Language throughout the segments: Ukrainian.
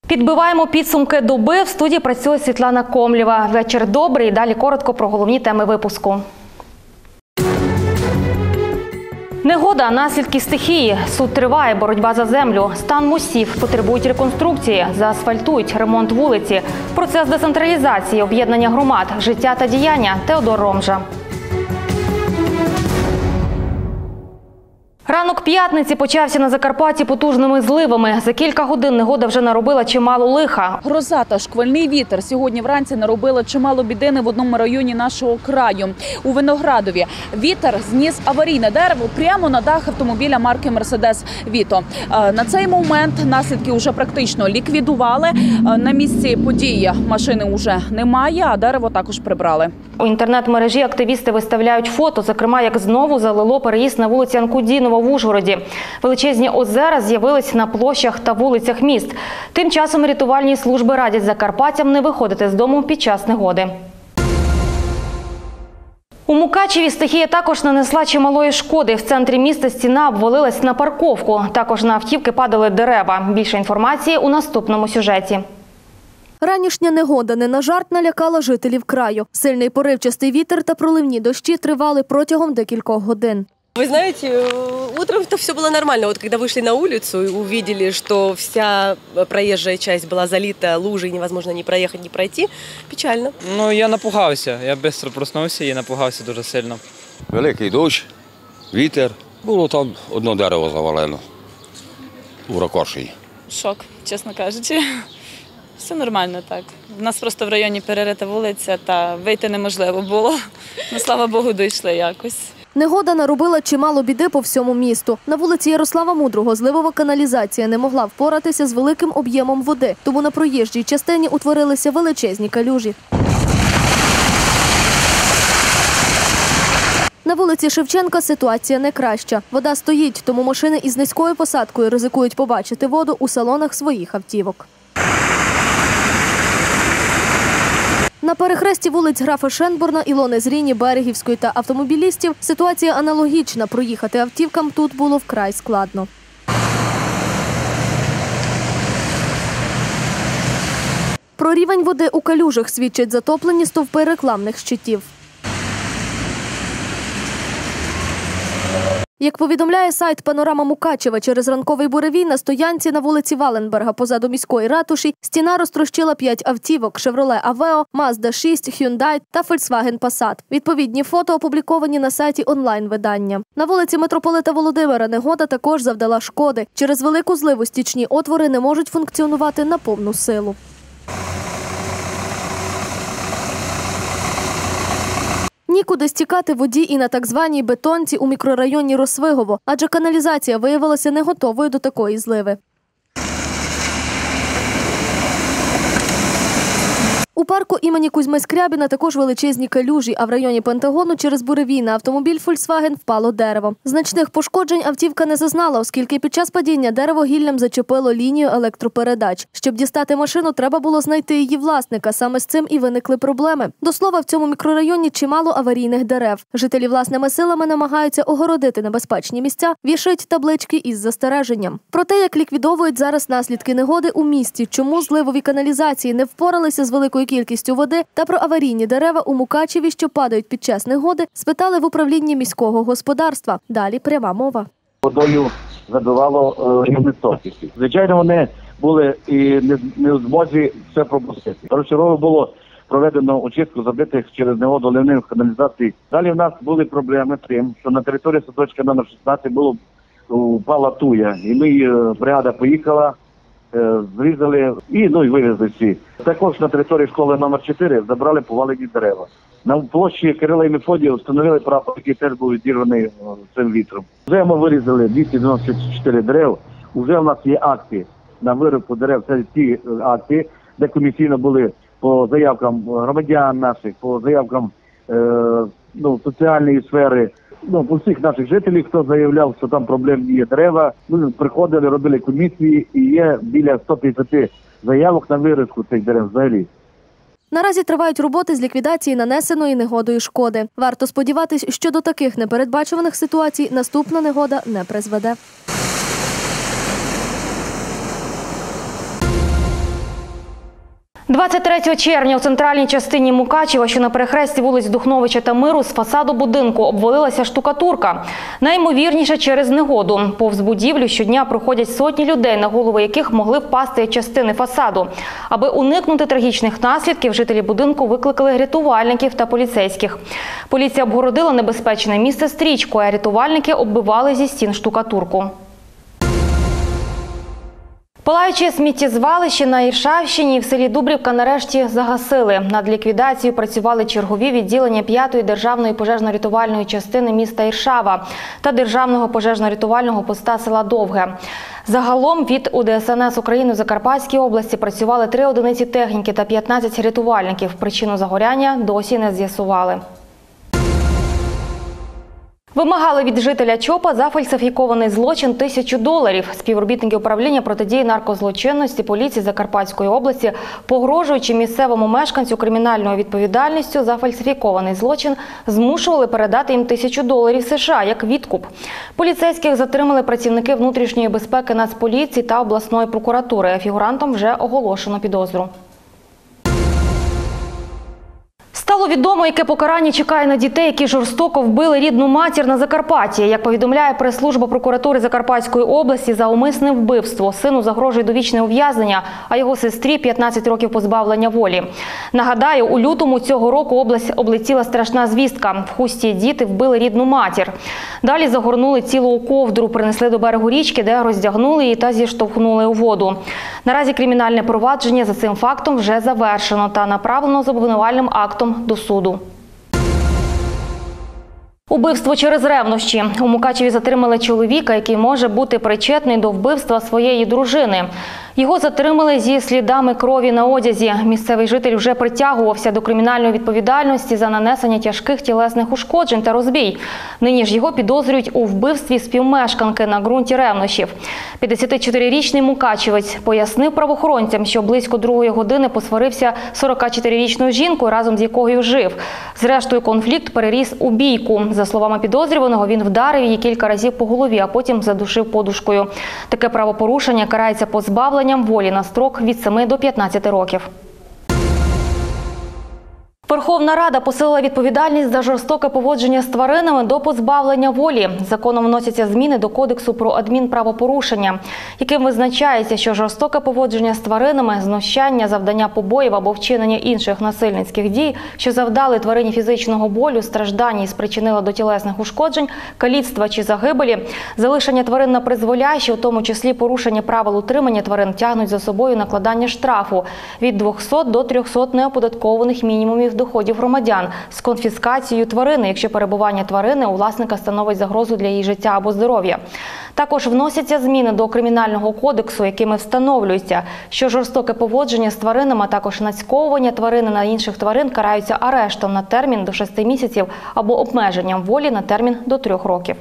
Підбиваємо підсумки доби. В студії працює Світлана Комлєва. Вечір добрий. Далі коротко про головні теми випуску. Негода – наслідки стихії. Суд триває, боротьба за землю. Стан мостів потребують реконструкції. Заасфальтують, ремонт вулиці. Процес децентралізації, об'єднання громад, життя та діяння. Теодор Ромжа. Ранок п'ятниці почався на Закарпатті потужними зливами. За кілька годин негода вже наробила чимало лиха. Гроза та шквальний вітер сьогодні вранці наробили чимало бідини в одному районі нашого краю. У Виноградові вітер зніс аварійне дерево прямо на дах автомобіля марки «Мерседес Віто». На цей момент наслідки вже практично ліквідували. На місці події машини вже немає, а дерево також прибрали. У інтернет-мережі активісти виставляють фото, зокрема, як знову залило переїзд на вулиці Анкудінова в Ужгороді. Величезні озера з'явились на площах та вулицях міст. Тим часом рятувальні служби радять закарпатцям не виходити з дому під час негоди. У Мукачеві стихія також нанесла чималої шкоди. В центрі міста стіна обвалилась на парковку. Також на автівки падали дерева. Більше інформації у наступному сюжеті. Ранішня негода не на жарт налякала жителів краю. Сильний поривчастий вітер та проливні дощі тривали протягом декількох годин. Вы знаете, утром это все было нормально. Вот когда вышли на улицу и увидели, что вся проезжая часть была залита лужей, невозможно ни проехать, ни пройти, печально. Ну, я напугався. Я швидко проснувся і напугався дуже сильно. Великий дощ, вітер. Було там одне дерево завалено у Ракошиї. Шок, чесно кажучи. Все нормально так. У нас просто в районі перерита вулиця, та вийти неможливо було. Ну, слава Богу, дійшли якось. Негода наробила чимало біди по всьому місту. На вулиці Ярослава Мудрого зливова каналізація не могла впоратися з великим об'ємом води, тому на проїжджій частині утворилися величезні калюжі. На вулиці Шевченка ситуація не краща. Вода стоїть, тому машини із низькою посадкою ризикують побачити воду у салонах своїх автівок. На перехресті вулиць графа Шенборна, Ілони Зріні, Берегівської та автомобілістів ситуація аналогічна. Проїхати автівкам тут було вкрай складно. Про рівень води у калюжах свідчать затоплені стовпи рекламних щитів. Як повідомляє сайт «Панорама Мукачева», через ранковий буревій на стоянці на вулиці Валенберга позаду міської ратуші стіна розтрощила 5 автівок – «Шевроле Авео», «Мазда 6», «Хюндай» та «Фольксваген Пасат». Відповідні фото опубліковані на сайті онлайн-видання. На вулиці митрополита Володимира негода також завдала шкоди. Через велику зливу стічні отвори не можуть функціонувати на повну силу. Нікуди стікати воді і на так званій бетонці у мікрорайоні Росвигово, адже каналізація виявилася не готовою до такої зливи. У парку імені Кузьми Скрябіна також величезні калюжі, а в районі Пентагону через буревій на автомобіль «Фольксваген» впало дерево. Значних пошкоджень автівка не зазнала, оскільки під час падіння дерево гіллям зачепило лінію електропередач. Щоб дістати машину, треба було знайти її власника. Саме з цим і виникли проблеми. До слова, в цьому мікрорайоні чимало аварійних дерев. Жителі власними силами намагаються огородити небезпечні місця, вішають таблички із застереженням. Про те, як ліквідовують зараз наслідки негоди у місті, чому зливові каналізації не впоралися з великою кількістю води та про аварійні дерева у Мукачеві, що падають під час негоди, спитали в управлінні міського господарства. Далі пряма мова. Водою забивало рівні стовпів. Звичайно, вони були і не в змозі все пропустити. Першочергово було проведено очистку забитих через негоду ливневих каналізацій. Далі в нас були проблеми з тим, що на території садочка номер 16 упала туя. І бригада поїхала, зрізали і вивезли всі. Також на території школи номер 4 забрали повалені дерева. На площі Кирила і Мефодія встановили прапор, який теж був відірваний цим вітром. Вже ми вирізали 294 дерев. Вже в нас є акти на вирубку дерев. Це ті акти, де комісійно були по заявкам громадян наших, по заявкам соціальної сфери. По всіх наших жителів, хто заявляв, що там проблемні є дерева, ми приходили, робили комісії і є біля 150 заявок на вирубку цих дерев взагалі. Наразі тривають роботи з ліквідації нанесеної негодою шкоди. Варто сподіватись, що до таких непередбачуваних ситуацій наступна негода не призведе. 23 червня у центральній частині Мукачева, що на перехресті вулиць Духновича та Миру, з фасаду будинку обвалилася штукатурка. Найімовірніше через негоду. Повз будівлю щодня проходять сотні людей, на голови яких могли впасти частини фасаду. Аби уникнути трагічних наслідків, жителі будинку викликали рятувальників та поліцейських. Поліція обгородила небезпечне місце стрічкою, а рятувальники оббивали зі стін штукатурку. Палаюче сміттєзвалище на Іршавщині в селі Дубрівка нарешті загасили. Над ліквідацією працювали чергові відділення 5-ї державної пожежно-рятувальної частини міста Іршава та державного пожежно-рятувального поста села Довге. Загалом від УДСНС України у Закарпатській області працювали 3 одиниці техніки та 15 рятувальників. Причину загоряння досі не з'ясували. Вимагали від жителя ЧОПа за фальсифікований злочин $1000. Співробітники управління протидії наркозлочинності поліції Закарпатської області, погрожуючи місцевому мешканцю кримінальною відповідальністю за фальсифікований злочин, змушували передати їм $1000 США як відкуп. Поліцейських затримали працівники внутрішньої безпеки Нацполіції та обласної прокуратури. Фігурантам вже оголошено підозру. Стало відомо, яке покарання чекає на дітей, які жорстоко вбили рідну матір на Закарпатті. Як повідомляє прес-служба прокуратури Закарпатської області, за умисне вбивство сину загрожує довічне ув'язнення, а його сестрі – 15 років позбавлення волі. Нагадаю, у лютому цього року область облетіла страшна звістка. В Хусті діти вбили рідну матір. Далі загорнули тіло у ковдру, принесли до берегу річки, де роздягнули її та зіштовхнули у воду. Наразі кримінальне провадження за цим фактом вже завершено та направлено з обвинувальним актом до суду. Убивство через ревнощі. У Мукачеві затримали чоловіка, який може бути причетний до вбивства своєї дружини. Його затримали зі слідами крові на одязі. Місцевий житель вже притягувався до кримінальної відповідальності за нанесення тяжких тілесних ушкоджень та розбій. Нині ж його підозрюють у вбивстві співмешканки на ґрунті ревнощів. 54-річний мукачевець пояснив правоохоронцям, що близько 2-ї години посварився з 44-річною жінкою, разом з якою жив. Зрештою, конфлікт переріс у бійку. За словами підозрюваного, він вдарив її кілька разів по голові, а потім задушив подушкою. Таке правопорушення карається позбавленням волі на строк від 7 до 15 років. Верховна Рада посилила відповідальність за жорстоке поводження з тваринами до позбавлення волі. Законом вносяться зміни до Кодексу про адмінправопорушення, яким визначається, що жорстоке поводження з тваринами, знущання, завдання побоїв або вчинення інших насильницьких дій, що завдали тварині фізичного болю, страждань і спричинило до тілесних ушкоджень, каліцтва чи загибелі, залишення тварин на призволяще, у тому числі порушення правил утримання тварин, тягнуть за собою накладання штрафу від 200 до 300 неоподаткованих мінімумів доходів громадян з конфіскацією тварини, якщо перебування тварини у власника становить загрозу для її життя або здоров'я. Також вносяться зміни до Кримінального кодексу, якими встановлюється, що жорстоке поводження з тваринами, а також нацьковування тварини на інших тварин караються арештом на термін до 6 місяців або обмеженням волі на термін до 3 років.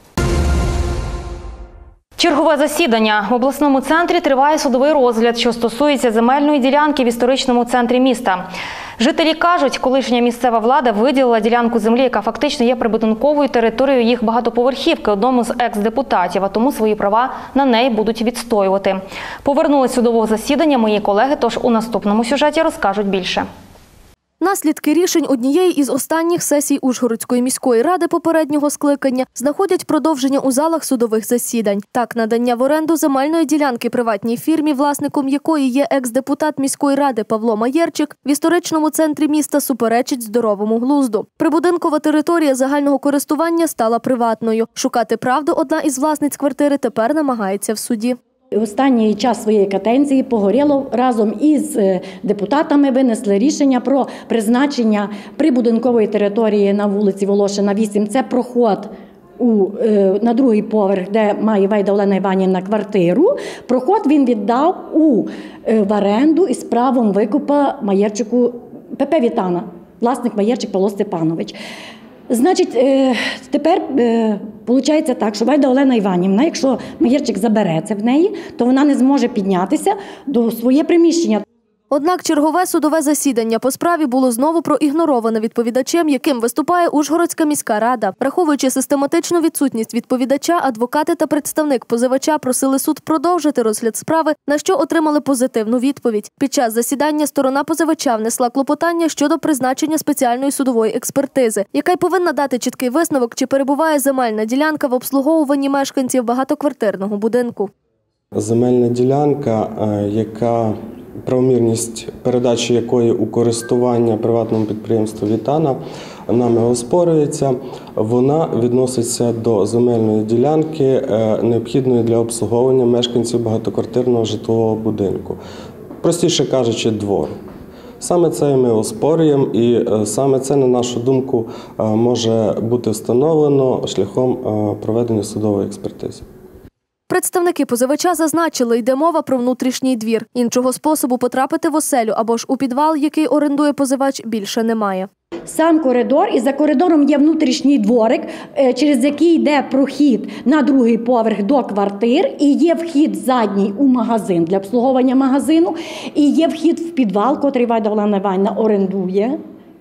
Чергове засідання. В обласному центрі триває судовий розгляд, що стосується земельної ділянки в історичному центрі міста. Жителі кажуть, колишня місцева влада виділила ділянку землі, яка фактично є прибудинковою територією їх багатоповерхівки, одному з екс-депутатів, а тому свої права на неї будуть відстоювати. Повернулись судового засідання мої колеги, тож у наступному сюжеті розкажуть більше. Наслідки рішень однієї із останніх сесій Ужгородської міської ради попереднього скликання знаходять продовження у залах судових засідань. Так, надання в оренду земельної ділянки приватній фірмі, власником якої є екс-депутат міської ради Павло Маєрчик, в історичному центрі міста суперечить здоровому глузду. Прибудинкова територія загального користування стала приватною. Шукати правду одна із власниць квартири тепер намагається в суді. Останній час своєї каденції Погорєлов разом із депутатами винесли рішення про призначення прибудинкової території на вулиці Волошина, 8. Це проход на другий поверх, де має Вайда Олена Іванівна квартиру. Проход він віддав в оренду із правом викупа Маєрчику ПП Вітана, власник Маєрчик Павло Степанович. Значить, тепер виходить так, що Вайда Олена Іванівна, якщо Маєрчик забереться в неї, то вона не зможе піднятися до своє приміщення. Однак чергове судове засідання по справі було знову проігнороване відповідачем, яким виступає Ужгородська міська рада. Враховуючи систематичну відсутність відповідача, адвокати та представник позивача просили суд продовжити розгляд справи, на що отримали позитивну відповідь. Під час засідання сторона позивача внесла клопотання щодо призначення спеціальної судової експертизи, яка й повинна дати чіткий висновок, чи перебуває земельна ділянка в обслуговуванні мешканців багатоквартирного будинку. Земельна ділянка, яка правомірність передачі якої у користування приватному підприємству «Вітана» нами оспорюється, вона відноситься до земельної ділянки, необхідної для обслуговування мешканців багатоквартирного житлового будинку. Простіше кажучи, двору. Саме це ми оспорюємо і саме це, на нашу думку, може бути встановлено шляхом проведення судової експертизи. Представники позивача зазначили, йде мова про внутрішній двір. Іншого способу потрапити в оселю або ж у підвал, який орендує позивач, більше немає. Сам коридор, і за коридором є внутрішній дворик, через який йде прохід на другий поверх до квартир, і є вхід задній у магазин для обслуговування магазину, і є вхід в підвал, котрий Вайда Олена Іванівна орендує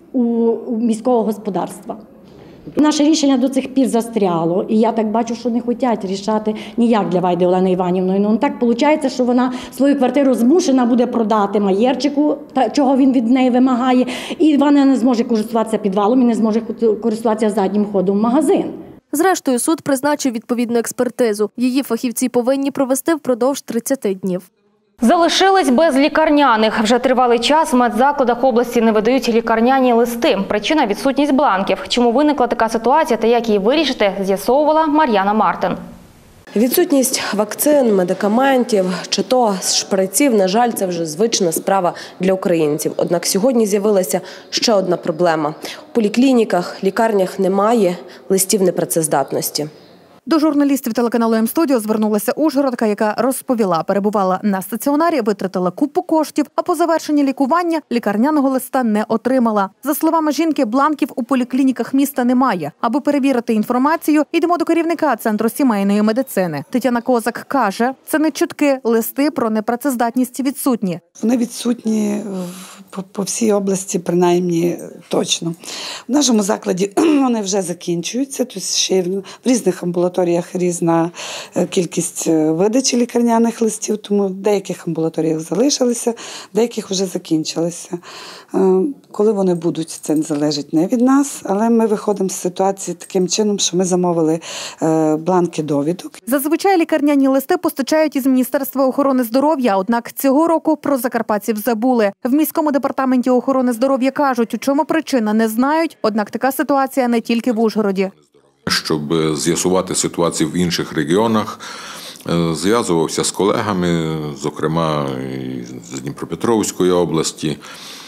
у міського господарства. Наше рішення до цих пір застряло, і я так бачу, що не хочуть рішати ніяк для Вайди Олени Іванівної. Ну, так виходить, що вона свою квартиру змушена буде продати Маєрчику, чого він від неї вимагає, і вона не зможе користуватися підвалом, і не зможе користуватися заднім ходом в магазин. Зрештою, суд призначив відповідну експертизу. Її фахівці повинні провести впродовж 30 днів. Залишились без лікарняних. Вже тривалий час в медзакладах області не видають лікарняні листи. Причина – відсутність бланків. Чому виникла така ситуація та як її вирішити, з'ясовувала Мар'яна Мартин. Відсутність вакцин, медикаментів чи то шприців, на жаль, це вже звична справа для українців. Однак сьогодні з'явилася ще одна проблема. У поліклініках, лікарнях немає листів непрацездатності. До журналістів телеканалу М-Студіо звернулася ужгородка, яка розповіла, перебувала на стаціонарі, витратила купу коштів, а по завершенні лікування лікарняного листа не отримала. За словами жінки, бланків у поліклініках міста немає. Аби перевірити інформацію, йдемо до керівника Центру сімейної медицини. Тетяна Козак каже, це не чутки, листи про непрацездатність відсутні. Вони відсутні по всій області, принаймні точно. В нашому закладі вони вже закінчуються, тобто ще в різних амбулаторіях різна кількість видачі лікарняних листів, тому в деяких амбулаторіях залишилися, в деяких вже закінчилися. Коли вони будуть, це не залежить не від нас, але ми виходимо з ситуації таким чином, що ми замовили бланки довідок. Зазвичай лікарняні листи постачають із Міністерства охорони здоров'я, однак цього року про закарпатців забули. В міському департаменті охорони здоров'я кажуть, у чому причина, не знають, однак така ситуація не тільки в Ужгороді. Щоб з'ясувати ситуацію в інших регіонах, зв'язувався з колегами, зокрема з Дніпропетровської області.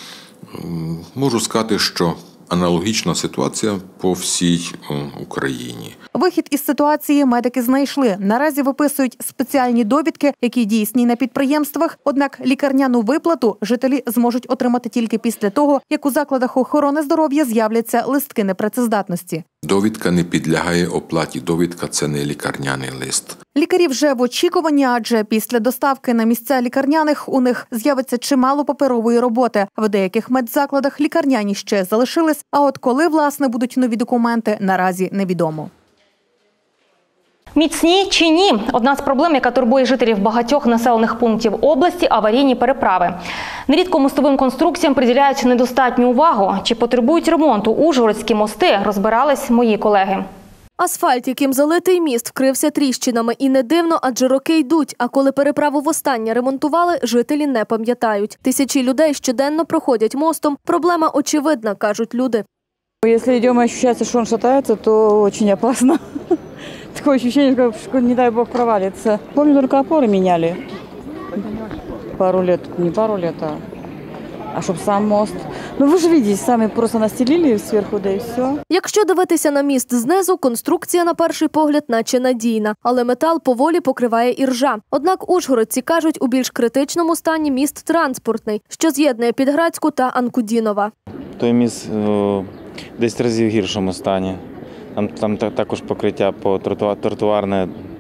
Можу сказати, що аналогічна ситуація по всій Україні. Вихід із ситуації медики знайшли. Наразі виписують спеціальні довідки, які дійсні на підприємствах. Однак лікарняну виплату жителі зможуть отримати тільки після того, як у закладах охорони здоров'я з'являться листки непрацездатності. Довідка не підлягає оплаті. Довідка – це не лікарняний лист. Лікарі вже в очікуванні, адже після доставки на місця лікарняних у них з'явиться чимало паперової роботи. В деяких медзакладах лікарняні ще залишились, а от коли, власне, будуть нові документи, наразі невідомо. Міцні чи ні? Одна з проблем, яка турбує жителів багатьох населених пунктів області – аварійні переправи. Нерідко мостовим конструкціям приділяють недостатню увагу. Чи потребують ремонту ужгородські мости, розбирались мої колеги. Асфальт, яким залитий міст, вкрився тріщинами. І не дивно, адже роки йдуть. А коли переправу востаннє ремонтували, жителі не пам'ятають. Тисячі людей щоденно проходять мостом. Проблема очевидна, кажуть люди. Якщо йдемо, відчувається, що він шатається, то дуже опасно. Такое ощущение, что, не дай бог, провалится. Помню, только опоры меняли. Пару лет, не пару лет, а чтобы сам мост. Ну вы же видите, сами просто настелили сверху, да и все. Якщо дивитися на міст знизу, конструкція на перший погляд наче надійна. Але метал поволі покриває іржа. Однак ужгородці кажуть, у більш критичному стані міст транспортний, що з'єднує Підградську та Анкудінова. Той міст десь разів в гіршому стані. Там також покриття по тротуарне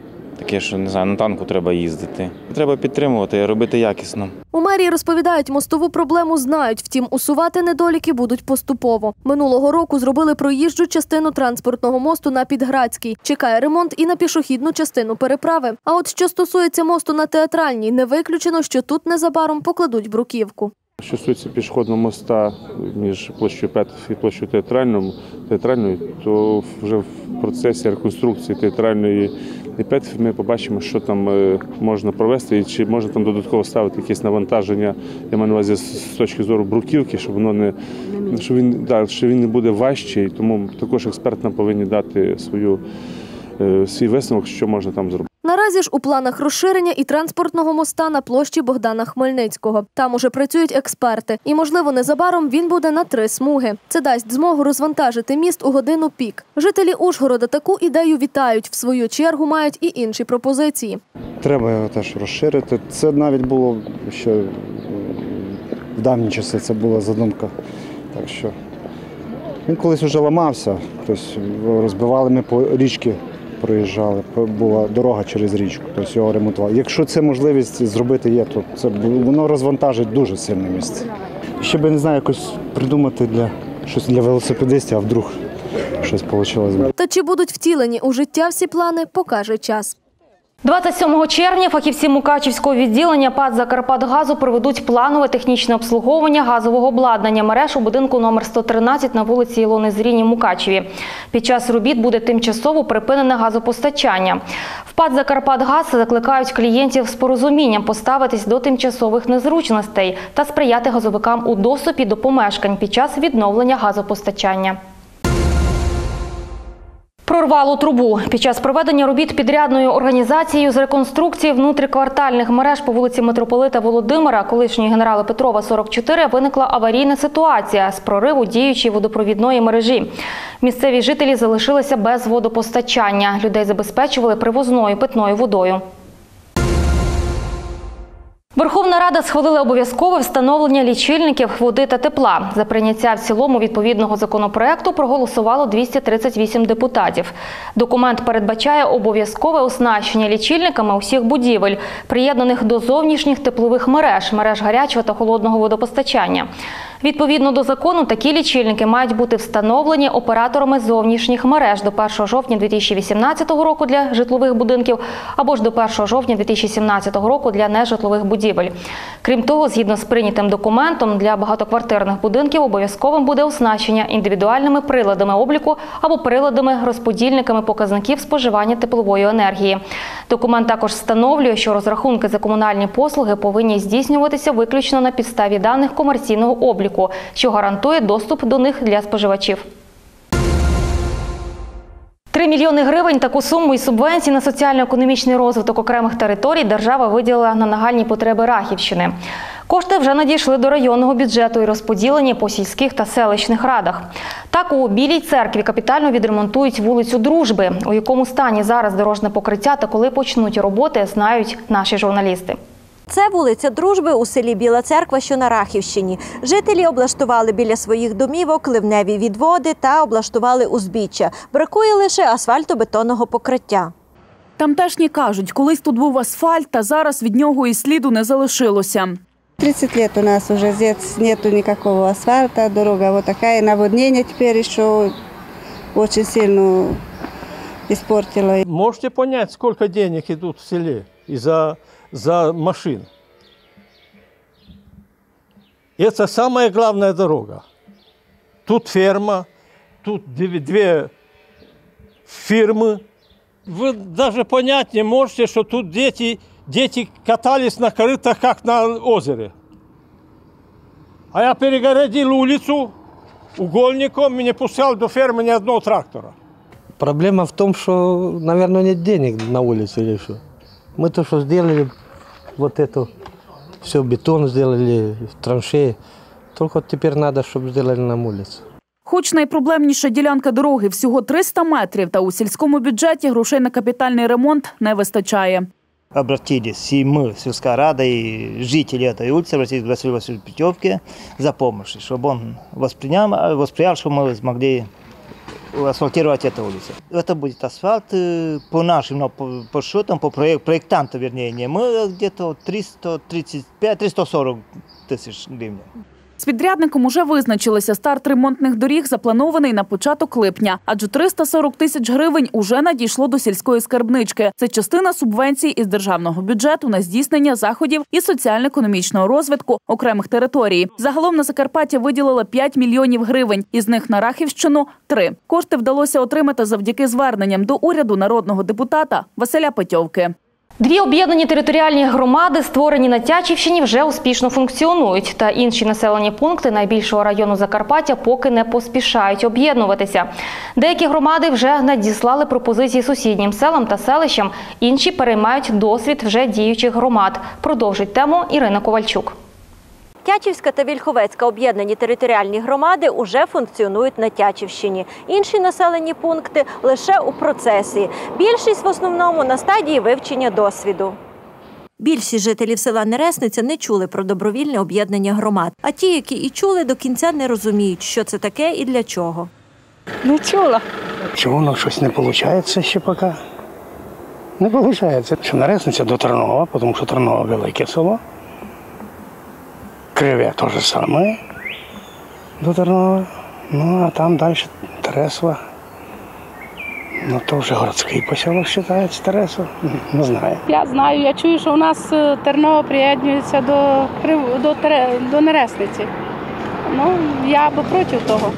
таке, що, не знаю, на танку треба їздити. Треба підтримувати, робити якісно. У мерії розповідають, мостову проблему знають, втім усувати недоліки будуть поступово. Минулого року зробили проїжджу частину транспортного мосту на Підградській. Чекає ремонт і на пішохідну частину переправи. А от що стосується мосту на Театральній, не виключено, що тут незабаром покладуть бруківку. Що стосується пішохідного моста між площею Петрів і площею Театральною, то вже в процесі реконструкції Театральної і Петрів ми побачимо, що там можна провести і чи можна там додатково ставити якісь навантаження, я маю на увазі з точки зору бруківки, щоб воно що він не буде важчий, тому також експерти нам повинні дати свій висновок, що можна там зробити. Наразі ж у планах розширення і транспортного моста на площі Богдана Хмельницького. Там уже працюють експерти. І, можливо, незабаром він буде на 3 смуги. Це дасть змогу розвантажити міст у годину пік. Жителі Ужгорода таку ідею вітають. В свою чергу мають і інші пропозиції. Треба його теж розширити. Це навіть було ще в давні часи, це була задумка. Так що він колись вже ламався, тобто розбивали ми по річці. Проїжджали, була дорога через річку, тобто його ремонтували. Якщо це можливість зробити є, то воно розвантажить дуже сильне місце. Ще би, не знаю, якось придумати щось для велосипедистів, а вдруг щось вийшло. Та чи будуть втілені у життя всі плани, покаже час. 27 червня фахівці Мукачівського відділення ПАТ «Закарпатгазу» проведуть планове технічне обслуговування газового обладнання мереж у будинку номер 113 на вулиці Ілони Зрінь у Мукачеві. Під час робіт буде тимчасово припинене газопостачання. В ПАТ «Закарпатгаз» закликають клієнтів з порозумінням поставитись до тимчасових незручностей та сприяти газовикам у доступі до помешкань під час відновлення газопостачання. Прорвало трубу. Під час проведення робіт підрядною організацією з реконструкції внутріквартальних мереж по вулиці Митрополита Володимира, колишньої генерала Петрова, 44, виникла аварійна ситуація з прориву діючої водопровідної мережі. Місцеві жителі залишилися без водопостачання. Людей забезпечували привозною питною водою. Верховна Рада схвалила обов'язкове встановлення лічильників води та тепла. За прийняття в цілому відповідного законопроекту проголосувало 238 депутатів. Документ передбачає обов'язкове оснащення лічильниками усіх будівель, приєднаних до зовнішніх теплових мереж, мереж гарячого та холодного водопостачання. Відповідно до закону, такі лічильники мають бути встановлені операторами зовнішніх мереж до 1 жовтня 2018 року для житлових будинків або ж до 1 жовтня 2017 року для нежитлових будівель. Крім того, згідно з прийнятим документом, для багатоквартирних будинків обов'язковим буде оснащення індивідуальними приладами обліку або приладами-розподільниками показників споживання теплової енергії. Документ також встановлює, що розрахунки за комунальні послуги повинні здійснюватися виключно на підставі даних комерційного обліку, що гарантує доступ до них для споживачів. 3 мільйони гривень – таку суму із субвенцій на соціально-економічний розвиток окремих територій держава виділила на нагальні потреби Рахівщини. Кошти вже надійшли до районного бюджету і розподілені по сільських та селищних радах. Так, у Білій Церкві капітально відремонтують вулицю Дружби. У якому стані зараз дорожне покриття та коли почнуть роботи, знають наші журналісти. Це вулиця Дружби у селі Біла Церква, що на Рахівщині. Жителі облаштували біля своїх домівок ливневі відводи та облаштували узбіччя. Бракує лише асфальтобетонного покриття. Тамтешні кажуть, колись тут був асфальт, а зараз від нього і сліду не залишилося. 30 лет у нас уже здесь нету никакого асфальта, дорога вот такая, наводнение теперь еще очень сильно испортило. Можете понять, сколько денег идут в селе за машин? Это самая главная дорога. Тут ферма, тут 2 фирмы. Вы даже понять не можете, что тут дети катались на корытах, как на озере. А я перегородил улицу угольником и не пускал до фермы ни одного трактора. Проблема в том, что, наверное, нет денег на улице или что. Мы то, что сделали, вот это, все, бетон сделали, траншеи. Только теперь надо, чтобы сделали нам улицу. Хоч найпроблемніша ділянка дороги всього 300 метрів, та у сільському бюджеті грошей на капітальний ремонт не вистачає. Обратились и мы, сельская рада, и жители этой улицы, обратились к Василию Васильевичу Петевке за помощью, чтобы он восприял, чтобы мы смогли асфальтировать эту улицу. Это будет асфальт по нашим подсчетам, по проектанту, вернее, мы где-то 335-340 тысяч гривен. З підрядником уже визначилися. Старт ремонтних доріг запланований на початок липня, адже 340 тисяч гривень уже надійшло до сільської скарбнички. Це частина субвенцій із державного бюджету на здійснення заходів і соціально-економічного розвитку окремих територій. Загалом на Закарпаття виділили 5 мільйонів гривень, із них на Рахівщину – 3. Кошти вдалося отримати завдяки зверненням до уряду народного депутата Василя Петьовки. 2 об'єднані територіальні громади, створені на Тячівщині, вже успішно функціонують. Та інші населені пункти найбільшого району Закарпаття поки не поспішають об'єднуватися. Деякі громади вже надіслали пропозиції сусіднім селам та селищам, інші переймають досвід вже діючих громад. Продовжить тему Ірина Ковальчук. Тячівська та Вільховецька об'єднані територіальні громади уже функціонують на Тячівщині. Інші населені пункти лише у процесі. Більшість в основному на стадії вивчення досвіду. Більшість жителів села Нересниця не чули про добровільне об'єднання громад. А ті, які і чули, до кінця не розуміють, що це таке і для чого. Не чула. Чому щось не виходить ще поки? Не виходить. Що Нересниця до Тернова, тому що Терново велике село. Криве те ж саме до Тернова, ну а там далі Тересова. Ну то вже городський поселок вважається Тересова, не знаю. Я знаю, я чую, що у нас Терново приєднується до Нересниці. Ну, я би проти того.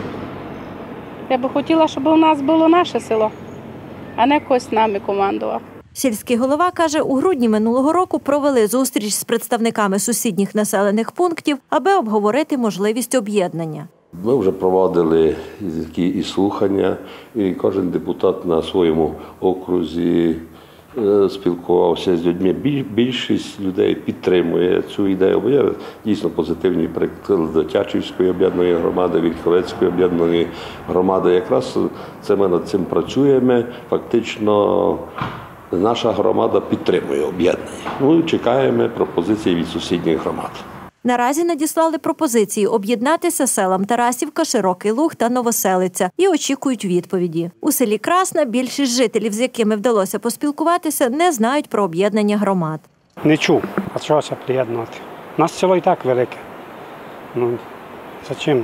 Я би хотіла, щоб у нас було наше село, а не хтось нами командував. Сільський голова каже, у грудні минулого року провели зустріч з представниками сусідніх населених пунктів, аби обговорити можливість об'єднання. Ми вже проводили і слухання, і кожен депутат на своєму окрузі спілкувався з людьми. Більшість людей підтримує цю ідею, бо є дійсно позитивні приклади Тячівської об'єднаної громади, Вільховецької об'єднаної громади. Якраз це ми над цим працюємо, фактично. Наша громада підтримує об'єднання. Ну, чекаємо пропозиції від сусідніх громад. Наразі надіслали пропозиції об'єднатися селам Тарасівка, Широкий Луг та Новоселиця і очікують відповіді. У селі Красна більшість жителів, з якими вдалося поспілкуватися, не знають про об'єднання громад. Не чув, а чогося приєднувати. У нас село і так велике. Ну, зачем?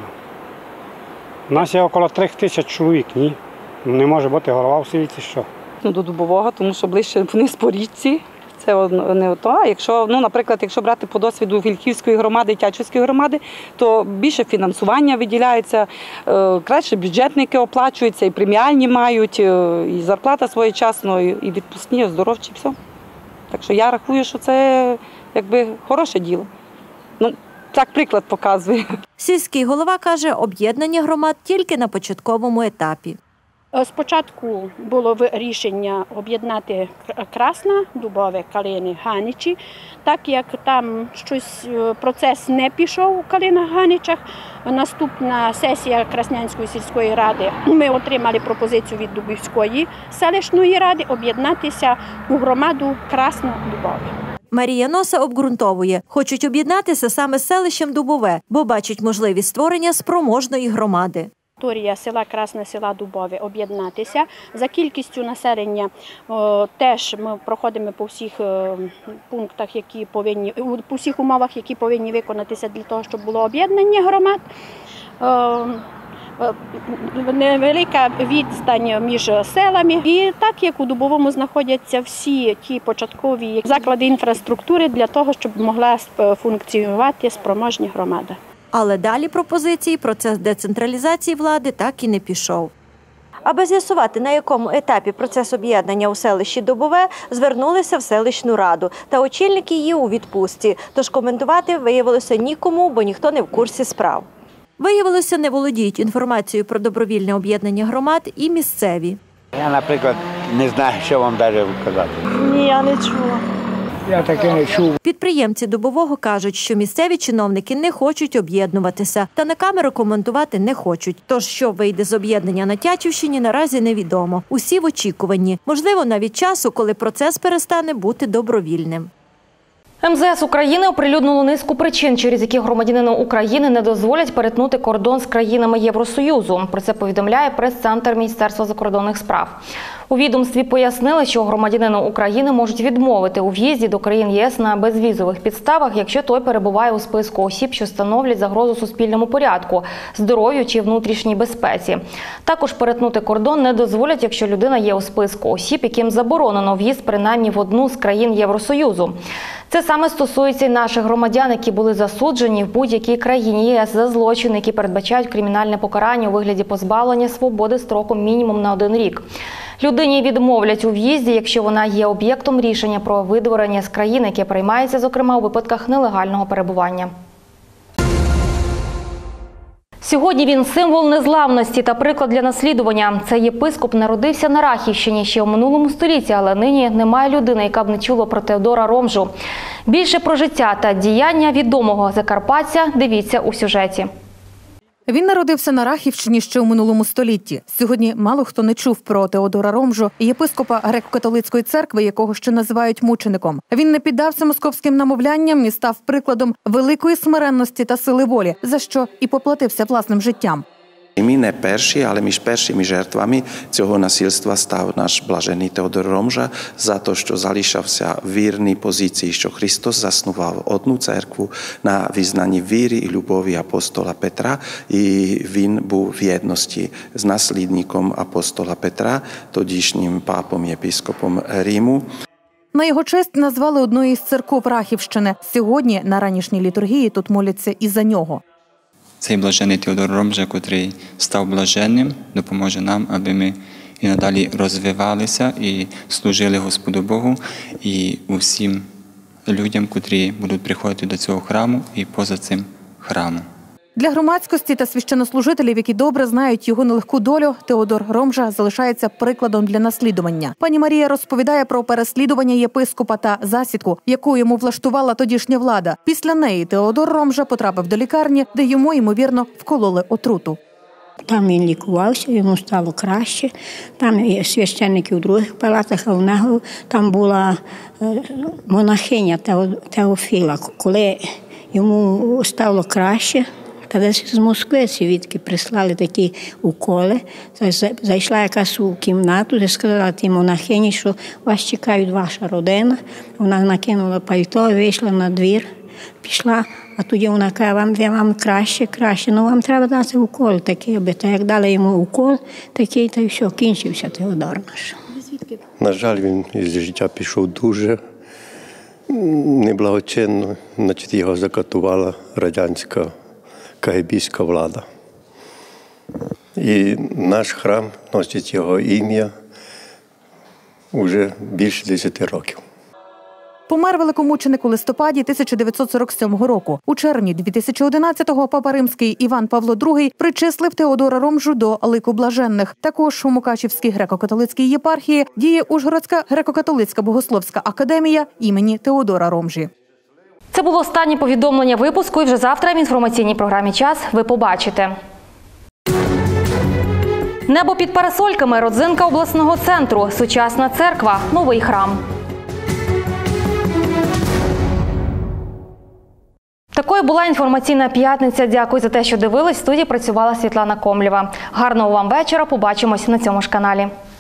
У нас є около 3 тисяч чоловік, ні. Не може бути голова в селі, це що? До Дубового, тому що ближче вниз по річці. Це не то. А якщо, наприклад, якщо брати по досвіду Вільхівської громади і Тячівської громади, то більше фінансування виділяється, краще бюджетники оплачуються, і преміальні мають, і зарплата своєчасно, і відпускні, і оздоровчі, все. Так що я рахую, що це якби хороше діло. Ну, так приклад показує. Сільський голова каже, об'єднання громад тільки на початковому етапі. Спочатку було рішення об'єднати Красна, Дубове, Калини, Ганичі. Так як там процес не пішов у Калинах, Ганичах, наступна сесія Краснянської сільської ради, ми отримали пропозицію від Дубівської селищної ради об'єднатися у громаду Красно-Дубове. Марія Носа обґрунтовує, хочуть об'єднатися саме з селищем Дубове, бо бачать можливість створення спроможної громади. Територія села Красне, села Дубове об'єднатися. За кількістю населення теж ми проходимо по всіх пунктах, по всіх умовах, які повинні виконатися для того, щоб було об'єднання громад. Невелика відстань між селами. І так, як у Дубовому знаходяться всі ті початкові заклади інфраструктури для того, щоб могла функціонувати спроможна громада. Але далі пропозиції процес децентралізації влади так і не пішов. Аби з'ясувати, на якому етапі процес об'єднання у селищі Дубове, звернулися в селищну раду, та очільник її у відпустці. Тож коментувати виявилося нікому, бо ніхто не в курсі справ. Виявилося, не володіють інформацією про добровільне об'єднання громад і місцеві. Я, наприклад, не знаю, що вам далі казати. Ні, я не чула. Я таке не чув. Підприємці Дубового кажуть, що місцеві чиновники не хочуть об'єднуватися та на камеру коментувати не хочуть. Тож, що вийде з об'єднання на Тячівщині, наразі невідомо. Усі в очікуванні. Можливо, навіть часу, коли процес перестане бути добровільним. МЗС України оприлюднило низку причин, через які громадянину України не дозволять перетнути кордон з країнами Євросоюзу. Про це повідомляє прес-центр Міністерства закордонних справ. У відомстві пояснили, що громадянину України можуть відмовити у в'їзді до країн ЄС на безвізових підставах, якщо той перебуває у списку осіб, що становлять загрозу суспільному порядку, здоров'ю чи внутрішній безпеці. Також перетнути кордон не дозволять, якщо людина є у списку осіб, яким заборонено в'їзд принаймні в одну з країн Євросоюзу. Це саме стосується й наших громадян, які були засуджені в будь-якій країні ЄС за злочини, які передбачають кримінальне покарання у вигляді позбавлення свободи строком мінімум на 1 рік. Людині відмовлять у в'їзді, якщо вона є об'єктом рішення про видворення з країни, яке приймається, зокрема, у випадках нелегального перебування. Сьогодні він символ незламності та приклад для наслідування. Цей єпископ народився на Рахівщині ще у минулому столітті, але нині немає людини, яка б не чула про Теодора Ромжу. Більше про життя та діяння відомого закарпатця дивіться у сюжеті. Він народився на Рахівщині ще у минулому столітті. Сьогодні мало хто не чув про Теодора Ромжу, єпископа греко-католицької церкви, якого ще називають мучеником. Він не піддався московським намовлянням і став прикладом великої смиренності та сили волі, за що і поплатився власним життям. І ми не перші, але між першими жертвами цього насильства став наш блажений Теодор Ромжа за те, що залишався вірний позиції, що Христос заснував одну церкву на визнанні віри і любові апостола Петра, і він був в єдності з наслідником апостола Петра, тодішнім папом єпископом Риму. На його честь назвали одну із церков Рахівщини. Сьогодні на ранішній літургії тут моляться і за нього. Цей блажений Теодор Ромжа, котрий став блаженним, допоможе нам, аби ми і надалі розвивалися і служили Господу Богу і усім людям, котрі будуть приходити до цього храму і поза цим храмом. Для громадськості та священнослужителів, які добре знають його нелегку долю, Теодор Ромжа залишається прикладом для наслідування. Пані Марія розповідає про переслідування єпископа та засідку, яку йому влаштувала тодішня влада. Після неї Теодор Ромжа потрапив до лікарні, де йому, ймовірно, вкололи отруту. Там він лікувався, йому стало краще. Там є священники у других палатах, а в нього там була монахиня Теофіла. Коли йому стало краще, та з Москви звідки прислали такі уколи. Зайшла якась у кімнату, де сказала тій монахині, що вас чекають ваша родина. Вона накинула пальто, вийшла на двір, пішла, а тоді вона каже, вам краще, ну вам треба дати укол такий, аби так як дали йому укол, такий, та й все, кінчився Теодор наш. На жаль, він із життя пішов дуже неблагочинно, значить його закатувала радянська КГБська влада. І наш храм носить його ім'я вже більше 10 років. Помер великомученик у листопаді 1947 року. У червні 2011-го папа римський Іван Павло II причислив Теодора Ромжу до лику блаженних. Також у Мукачівській греко-католицькій єпархії діє Ужгородська греко-католицька богословська академія імені Теодора Ромжі. Це було останнє повідомлення випуску, і вже завтра в інформаційній програмі «Час» ви побачите. Небо під парасольками, родзинка обласного центру, сучасна церква, новий храм. Такою була інформаційна п'ятниця. Дякую за те, що дивились. В студії працювала Світлана Комлєва. Гарного вам вечора. Побачимось на цьому ж каналі.